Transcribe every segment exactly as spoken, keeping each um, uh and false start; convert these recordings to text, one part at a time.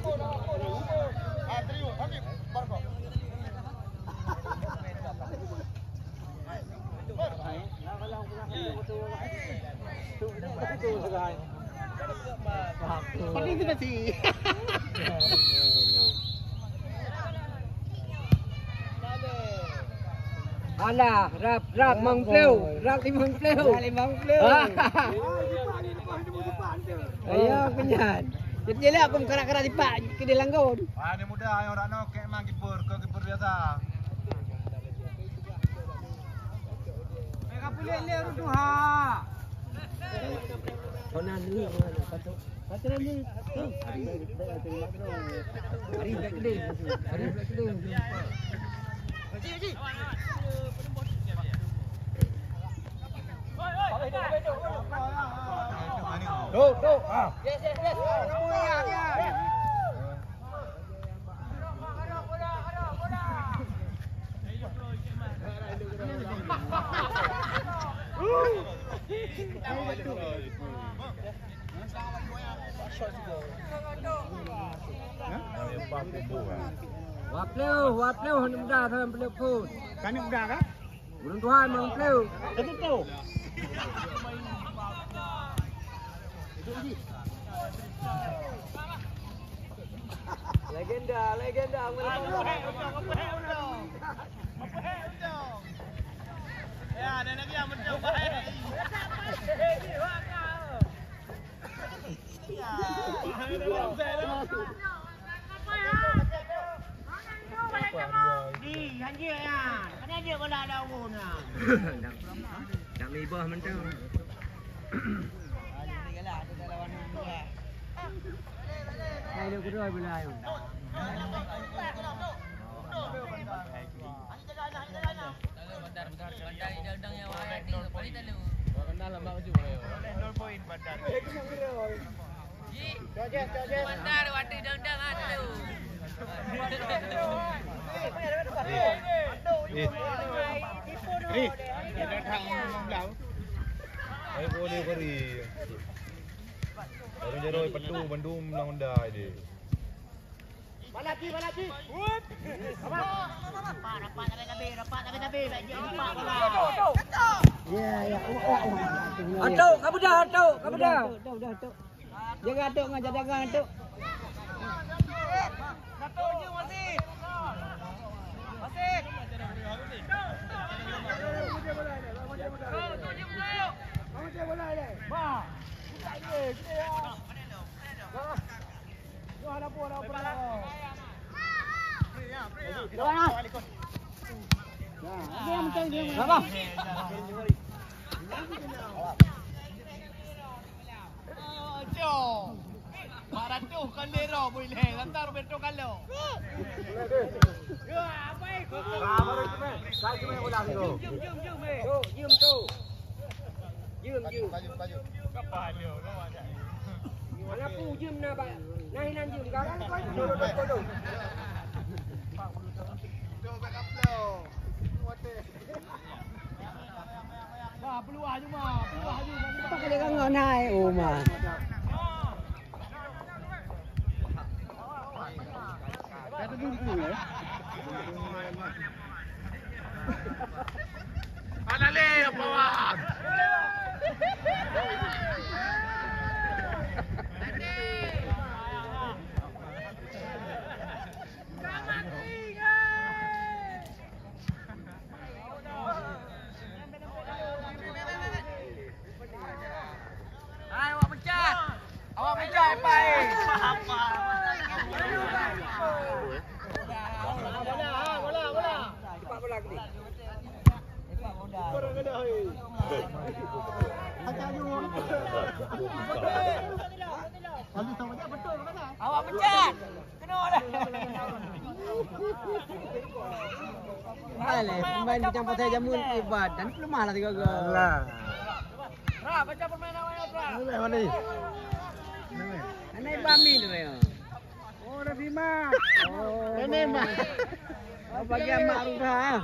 Paling itu nasi. Alah, rap rap mangpleu, rap limang pleu. Limang pleu. Ayo kenyan. Jadi lah aku kerak-kerak di pak ke di langgaun. Ah, ni muda yang orang nak kek mang kiper, ke kiper biasa. Mereka pilih le rudu ha. Konan ni mana satu. Satu ni. Hari black day. Hari black day. Haji haji. Tuh, tuh. Ah. Yes yes yes. Ya ya. Wapleu, wapleu hendak muda sampai peluk pun. Kami muda kan? Burung Tuhan mangpleu. Betul tu. Legenda, legenda. Ya, ada lagi yang betul baik. Di, hanya ya. Mana dia bola ada umur nah. Dak mibah mentang. Ayo kedua bila ayo. Bandar waktu dang-dang atu. Ni. Kita datang belau. Ai boleh beri. Orang jeroi pedu Bandung lang unda ini. Malaki, malaki. Apa? Rapat, rapat tapi tapi, rapat tapi tapi, bagi empat bola. Ya, ya. Atuk, kamu dah, atuk, kamu dah. Dah, dah, atuk. Jaga atuk, ngajar jaga atuk. Satu je masih. Masih. Kamu je bola ni. Ma. Tak ni, kita ya. Wah, ada apa, ada apa. Jangan. Dia yang mencari dia. Apa? Oh, Pak Ratuh Kaldero boleh lantar Roberto Carlos. Ya, baik. Ah, baru itu meh. Sai cuma bola tu. Jom, jom, jom, meh. Tu, jom tu. Jom, jom. Baju, baju. Kapal dia, kau ada. Mana pu jom na ba? Nahi nan jom sekarang kau. Duduk, duduk, duduk. Tu backup lo. Water. Wah, peluah je mah. Peluah je. Apa kau jangan ngau naik oh mah. Kata dulu ya. Mana le bawah. Hai, awak pecat. Awak pecat baik. Apa? Bola, bola, bola. Cepat bola ke ni. Cepat bola. Orang kena hai. Awak pecat. Kena dah. Alah, pemain macam pasal jamun ibad dan lemah lah tiga gol. Alah. Ra, baca permainan awak Ra. Mana mana ni? Ana ibami tu ya. Oh, dah Bima. Oh, Ini mah. Oh, bagi amak dah.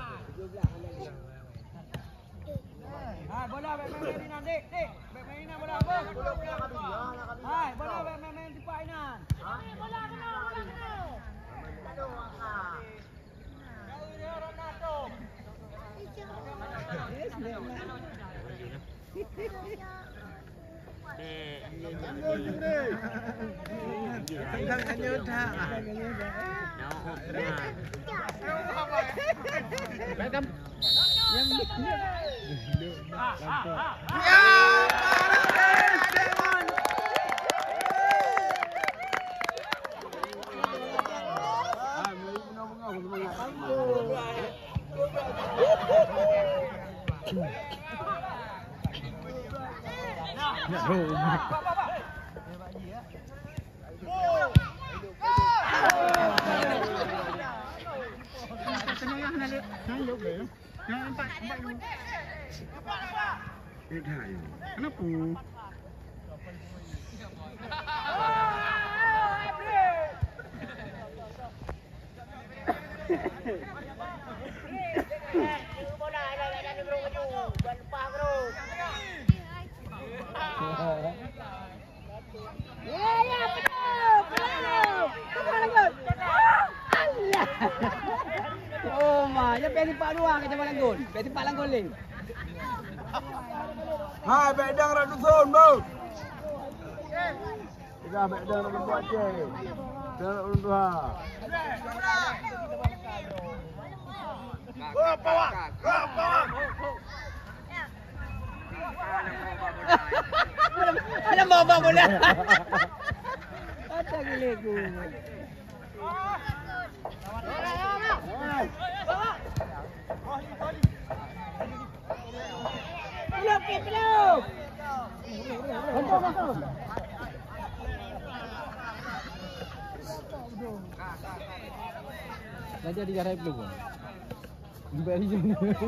Ha, bola baik main ni nanti. Dik, baik main bola apa? Hai, bola baik main di Pak Inan. Ha, bola bola bola. Tengah kanyuta. Welcome. Ya, Paris Demon. Ah, may bunga-bunga, bunga. Kenapa? Bola ada ada bro maju. Buat lupa bro. Ya ya penuh. Penuh. Kemana gol? Allah. Oh, ma, ya pedi pak dua ke jalan gol. Pedi pak lang gol ni. Hai, bedang ra dusun, bau. Kita bedang ra buat je. Jalan undua. Oh, bawa. Oh, bawa. Ada bawa bola. Ada gile ku. Peluk ke peluk. Bantu, bantu. Dah jadi jarak peluk. Beri je.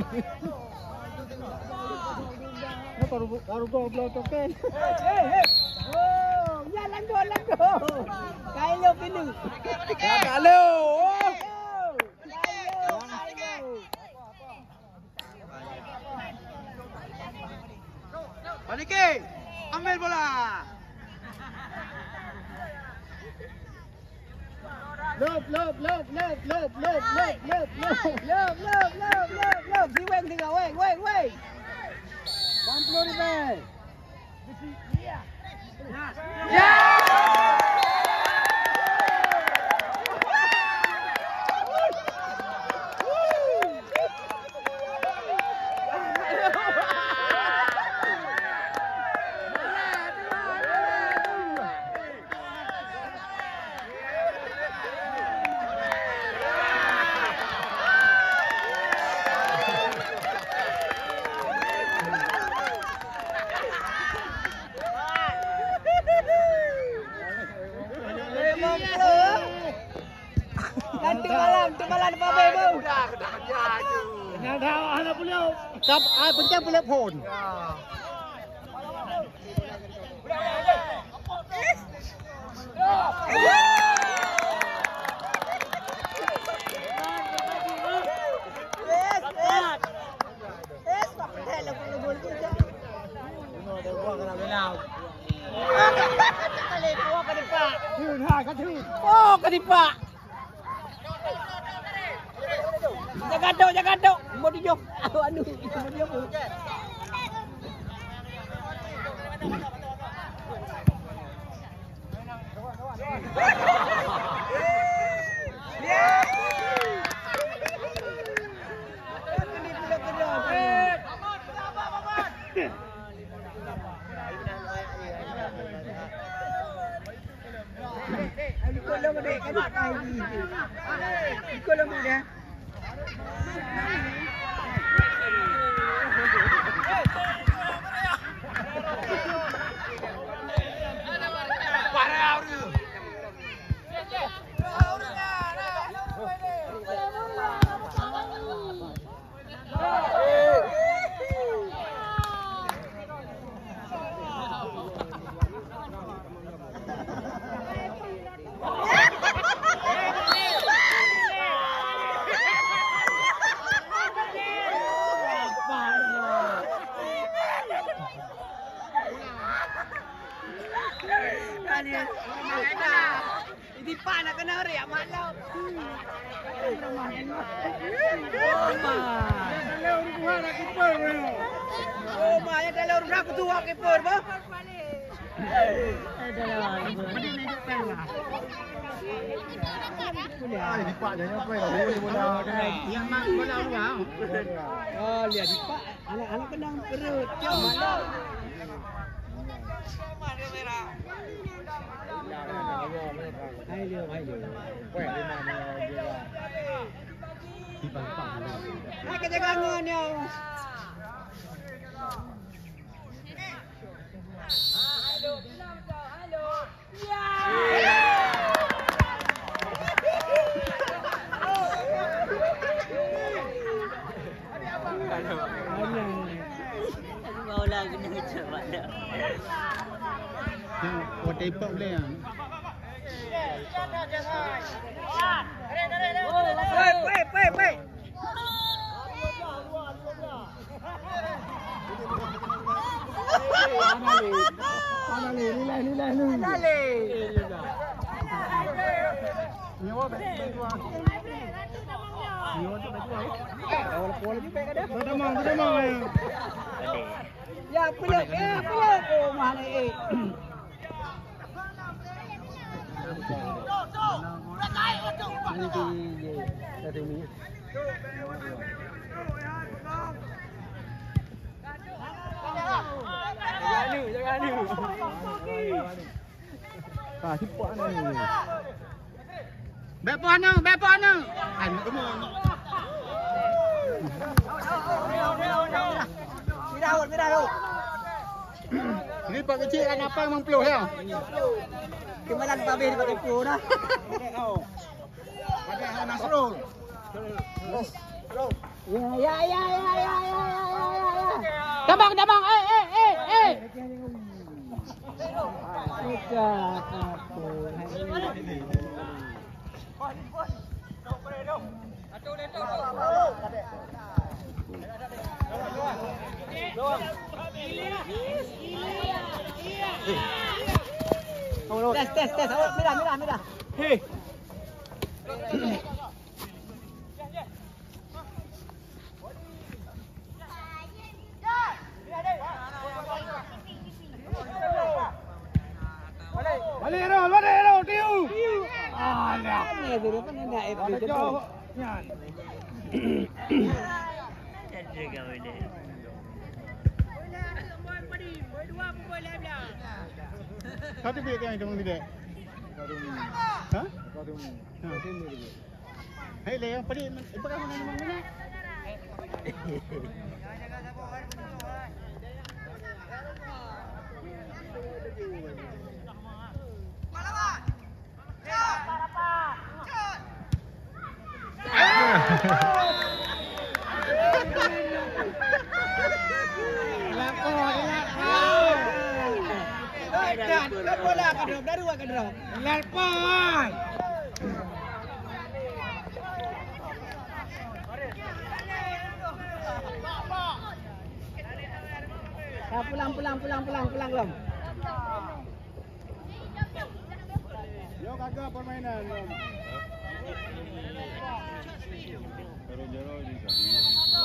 Nak baru baru gol token. Hei hei. Oh, ya lango lango. Kailo pinu. Kalau. Baliki, ambil bola. Lop lop lop lop lop lop lop lop lop lop lop lop lop lop. Si weng tinggal weng weng weng. enam puluh ribu. Ya. Nanti malam, nanti malam apa bebo? Dah dah kerja tu. Nak tahu anak beliau. Kap, ah pencet beliau pun. Oh, ketipa. Jaga dok, jaga dok. Mau dijok. Aduh, aduh, mau dijok. Ikut lama dek, kan tak ikut lama dia. Hindi pa nak kena hari amat lau. Oh ma. Dalam rumah nak kiper. Oh ma, ya dalam rumah aku tua kiper bah. Ah, di pak dia apa ya? Boleh bola kena. Yang mak bola luar. Oh, lihat di pak. Anak-anak kedang perut. Cuma malam. Hai dia, hai dia. Weh, di mana dia? Di bangkang. Hai kejagangan dia. Halo, bilang kau, halo. Ya. Mau lagi ni coba dah. Yang water ipak boleh ah. Wei, wei, wei, wei. Mana ni? Nilai, nilai, nilai. Nyawa baik dua. Nyawa tu baik dua. Kalau pola ni baik ada. Sudah mau, sudah mau. Ya, peluk, ya, peluk. Oh, mana eh. Ini di dari ni. Jangan ni, jangan ni. Ah, sipak ni. Baik mana, baik mana. An kamu. Tidak, tidak. Ni pak kecil kan apa memang peluh ya? Kemalan pabeh di pakai pun dah. Pakai hal Nasrul. Ya, ya, ya, ya, ya, ya, ya, ya. Dabang, dabang. Eh, eh, eh, eh. Kita satu. Tes, tes, tes. Awak mirah, mirah, mirah. Hei. Balik Rol, balik Rol, tiu. Alah. Ni dia pun nak F B tu. Nyan. Ada kau ni. Satu bilik yang itu mungkin dek. Hah? Hei, le yang pedik, apa kamu nak mana? Dah bola ke drop, dah dua ke drop. Lalpan. Dah pulang, pulang, pulang, pulang, pulang belum? Yo kagak permainan. Jero-jero di sana.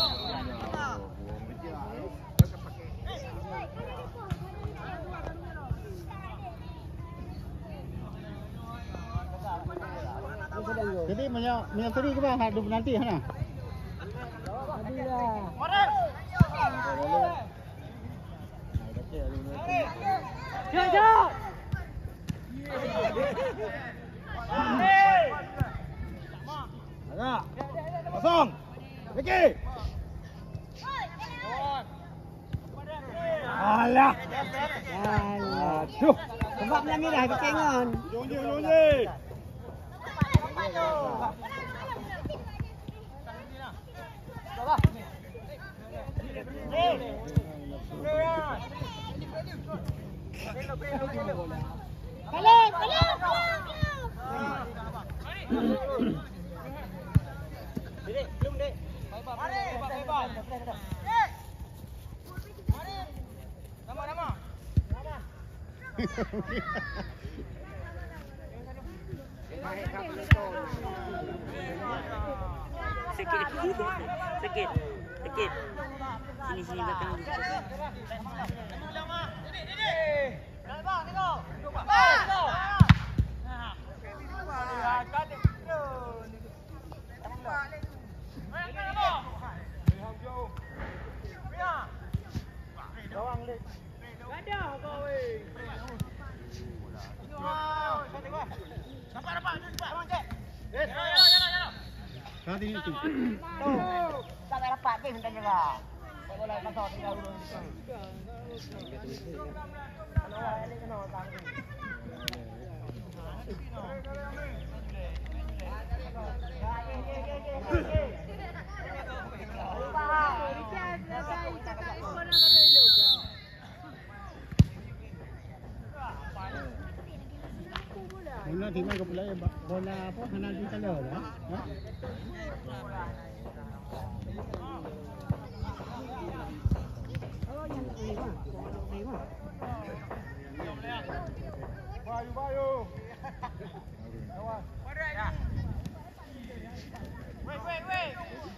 Jadi banyak banyak tadi ke bang ada penalti sana. Tadi dah. Jom, jom. Agak. Kosong. Okey. Alah. Alah. Duh. Sebab nak mirah ke kengon. Jonje, jonje. Balik, balik, balik. Dek, belum dek. Mari, bebas, bebas. Dek. Mari. Nama-nama. Nama. Sikit. Sikit. Sikit. Sini sini belakang. Kati itu. Sampai rapat ke hendak jaga. Tak boleh pasal tinggal dulu. Kalau ada kena tanggung. Bola di mana bola bola apa penalti kalau lah. Ha? Bayu bayu. Awas. Wait wait wait.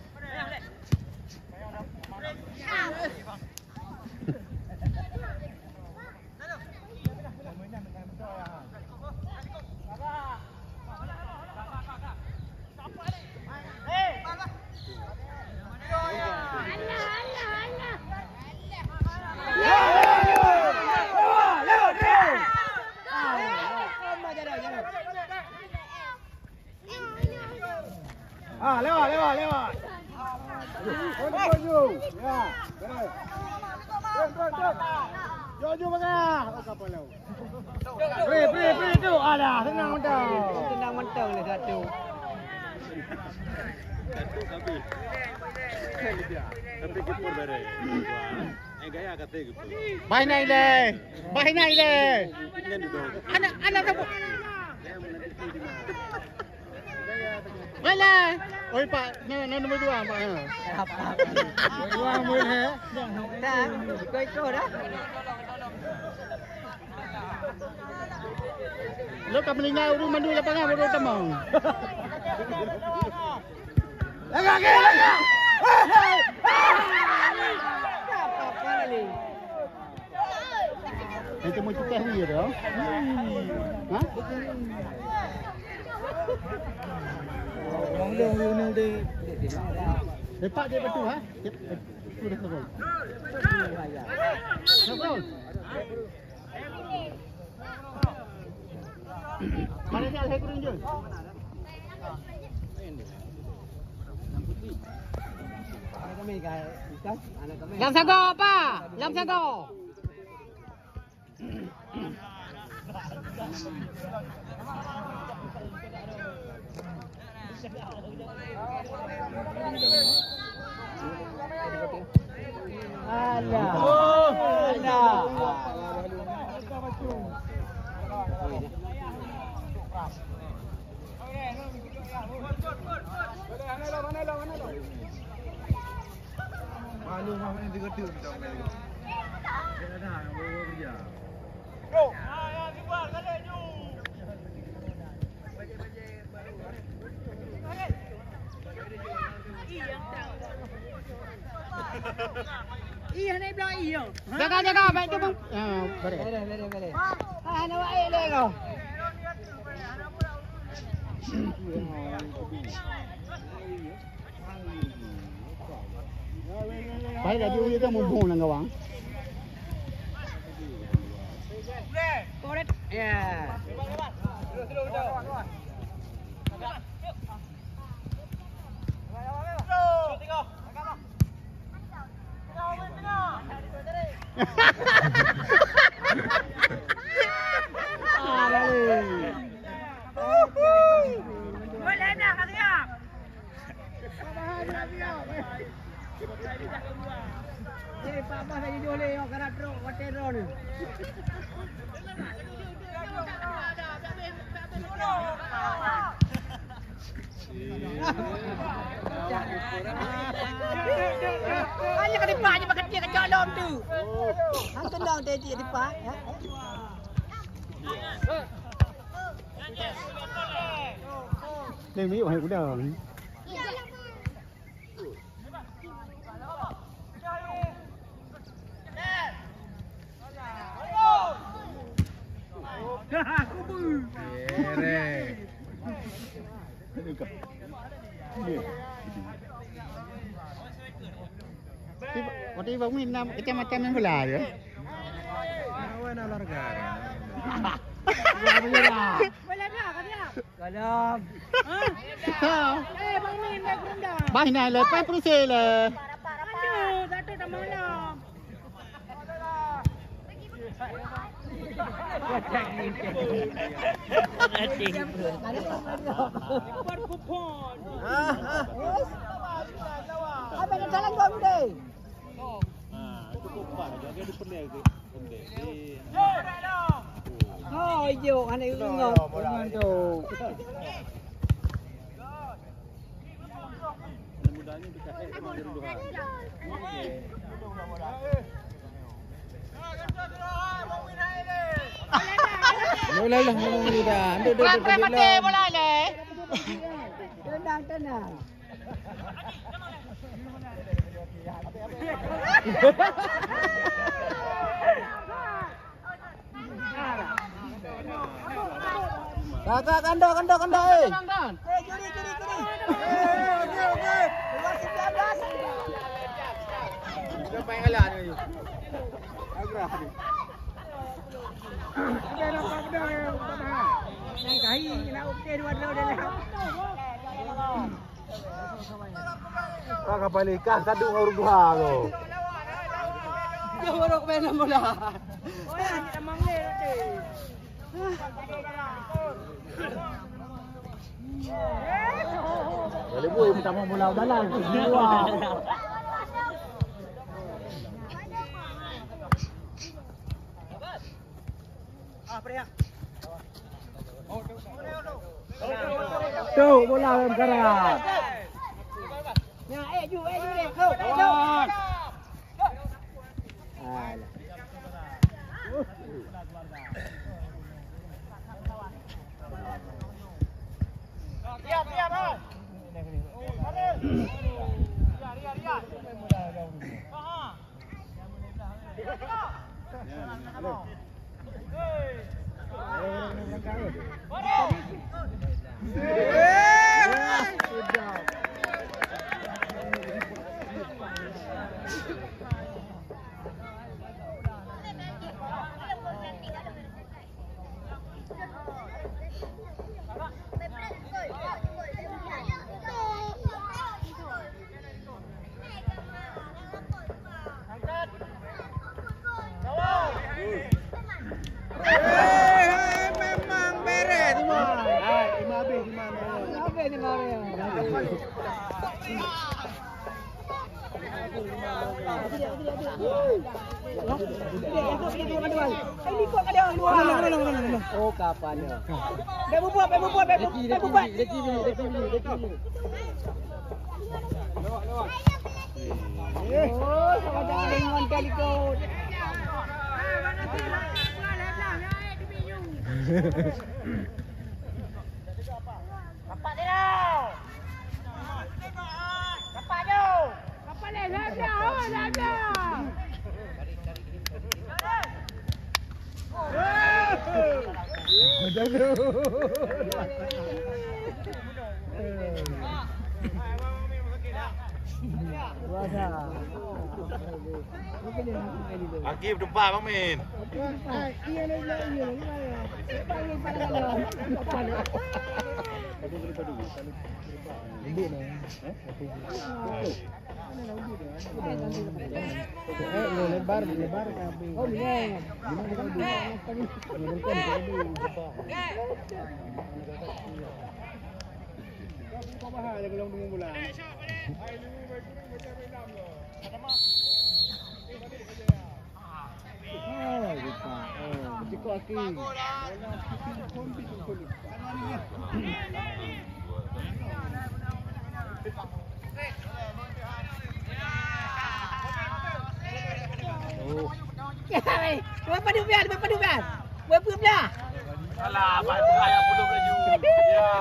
Ah, lewat, lewat, lewat. Oh, baju. Ya, beres. Terus, terus, terus. Jojo bangah. Oh, kapal laut. Pre, pre, pre tu. Alah, senang mentang. Senang mentang ni satu. Satu tapi. Tapi kepur beres. Eh gaya kata kepur. Baik naik le. Baik naik le. Ini duduk. Anak, anak tu. Baiklah. Oi Pak, no, no nombor dua Pak. Apa? Dua boleh. Dah, kau ikut dah. Lo kau melingkar urus mandu lapangan baru temang. Lagak ke, lagak. Apa-apa ni? Itu mau kita dia dah. Ha? Orang dia orang dia. Lepak dia betul ha? Betul dah betul. Betul. Mana dia alih kurang je? Anak kami kan, ikan, anak kami. Lam sago apa? Lam sago. Alah. Oh, alah. Malu mana dia kata kita main. Dia dah bawa dia. Go. Ah, ya, dibuat kali ju. Iya ni belah iya. Jaga jaga baik tu bang. Ah, beres. Beres, beres, beres. Ah, nak buat air le kau. Baik dah dia kan mumpung dengan kawan. Korek. Ya. Boleh dah kau tengok. Jadi Pak Bas lagi jual ni, kena truk watero ni. Banyak kali pak je makan dia kacau lom tu. Hang tendang tadi di Pak, ya. Đây Mỹ của hay cũng đều. Kere. Waktu Bang Min nam macam-macam yang bola ya. Awan olahraga. Kadang. Ha. Eh, Bang Min baik rendah. Bah ni lepas proses lah. Aduh, Datuk dah malam. Buat kupon. Apa nak jalan kau ni? Oh, iyo, anak itu ngok. Jangan tu. Bola lah, bola. Duduk duduk. Pelan-pelan mati bola ni. Tenang, tenang. Kakak kandok kandok kandok eh. Eh juri juri juri. Eh okey okey. Luar sembilan belas. Siapa yang kalah ni? Agrah ni. Ada nampak dah yang pertama. Nang kahi kena okey dua-dua dah lah. Kakak balik kan satu orang dua tu. Dia baru main bola. Oh, ya, kita manggil tu. Boleh buat kita mau bola dalam dua. Ah, Priya. Tu bola dalam karat. Ya, eh ju eh ju ni. Go. Go. Alah. Siap, siap, ah. Ria, Ria, Ria. Ha. Memang beres semua. Hai, lima habis di mana? Apa ni Maria? Oh kapan ya? Baik buat, baik buat, baik buat. Baik buat. Deki ni, deki ni, deki ni. Lewat, lewat. Oh, sama jangan dengan kali kau. Rapat dia dah. Rapat je. Rapat dia, dah dah. Oh, dah dah. Akif depan Bang Min. Iya ni, iya ni. Panggil panggil. Ini ni. Eh, lebar, lebar kami. Oh, ni. Gimana kalau dulu? Menurutkan jadi Kau bahaya kalau dengan bola. Oh, kita. Oh, ciko aki. Berapa dubian? Berapa dubian? Berapa dubian? Alah, baik bukan yang belum laju. Ya.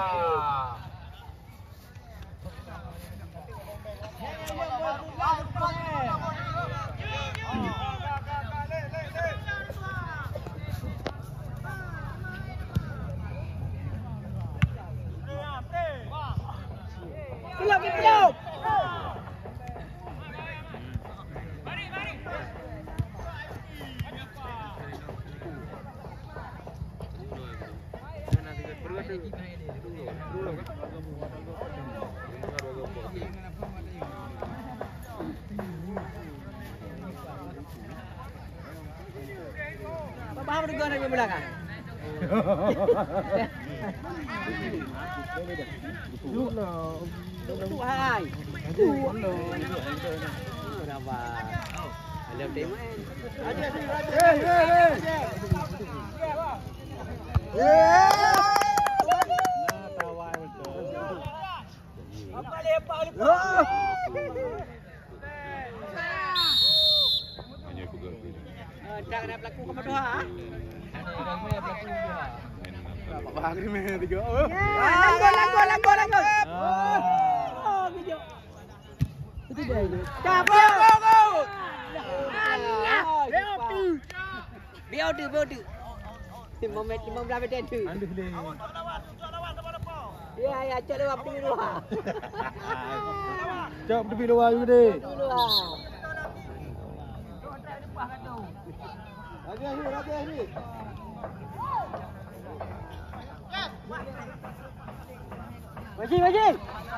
peluk, pergi peluk. Bapak berguna lagi belakang. Tuh hai. Tuh lo. Berapa? Ada tema. Ada sih. Hei, hei, hei. Nah, tawai betul. Apa lepak lepak? Hanya pegang tu. Dah kena berlaku ke doa. Apa hari ni tiga? Langgar, langgar, langgar, langgar. Oh, video. Itu dia itu. Go, go, go. Allah. Biar tu, biar tu. Lima minit, lima belas minit tu. Anda boleh. Ya, ya, cak lewat pergi luar. Jom tepi luar juga deh. Luar. Lagi lagi lagi lagi. Masih, masih.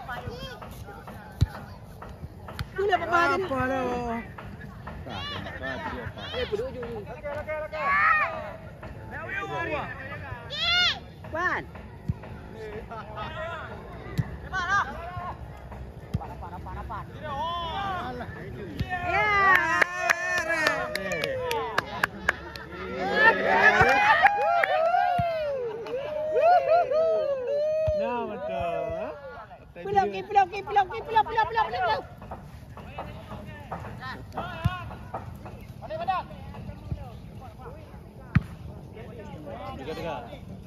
Tu lah papa ni. Apa lo? Eh, duduk ujung ni. Wan. Nah, betul. Peluk, peluk, peluk, peluk, peluk, peluk, peluk, peluk. Dekat-dekat.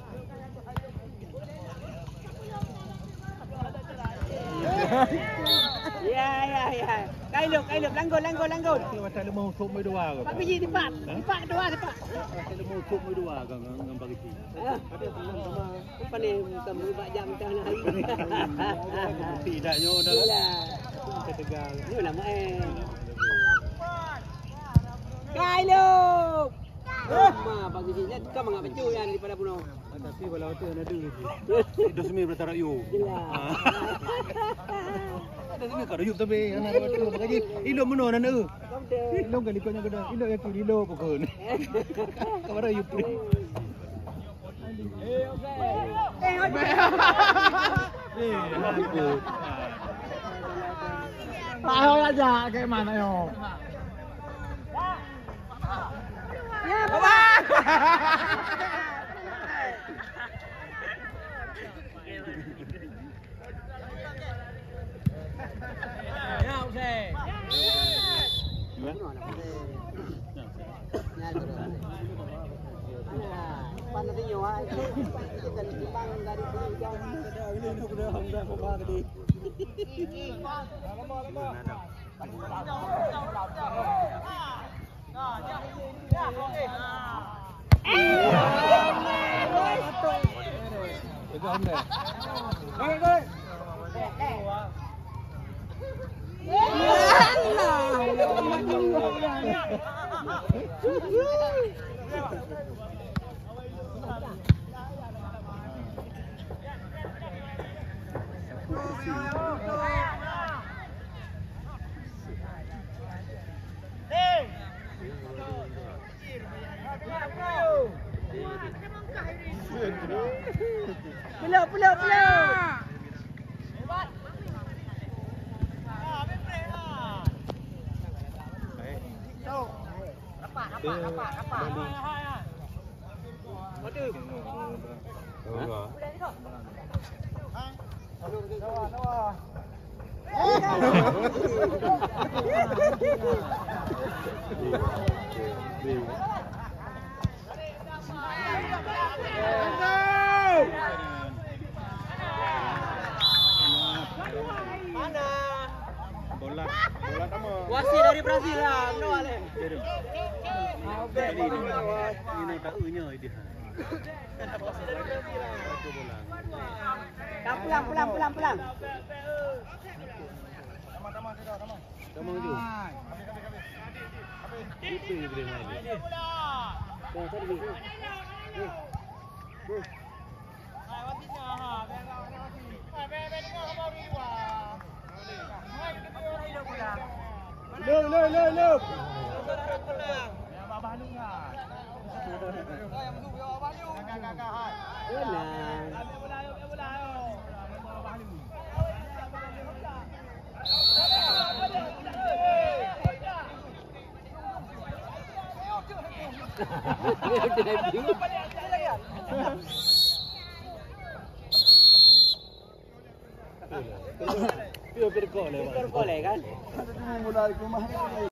Ya, ya, ya. Kailuk, kailuk, langgur, langgur, langgur. Macam lemah usuk mai dua ke? Pak biji tepat. Tepat dua tepat. Macam lemah usuk mai dua ke dengan bagi ti. Apa ni kamu buat jam tengah hari. Tidak nyo dah. Yalah. Tegal. Ni nama eh. Kailuk. Ma bagi sini kau mengap baju yang daripada puno. Tapi kalau tu ada tu. Dos mi bertara yu. Yalah. Ada ni kalau yu tapi anak tu bagi ilmu mana nak tu. Ilmu kali kau yang kena. Ilmu yang tu ilmu pokok ni. Kau ada yu pri. Eh, okey. Eh, okey. Eh, aku. Tahu aja kayak mana yo. Ya, baba. Ya, okey. Pan nanti nyawa itu dan bang dari penjang ini ini sudah sudah apa tadi. Itu anda. Okey, okey. Peluk, peluk, peluk. Rapat, rapat, rapat, rapat. Waduh. Oh, Mana? Bola, bola kamu. Wasit dari Brazil lah, Noah le. Jadi ini, ini tak unya dia. Wasit dari Brazil lah. Bola. Dah pulang, pulang, pulang, pulang. Tama-tama sudah, tama. Tama tu. Itu je boleh main. Dah tadi. Lep, lep, lep, lep. Tenang. Dia berkol kan? Ada tu mula di rumah.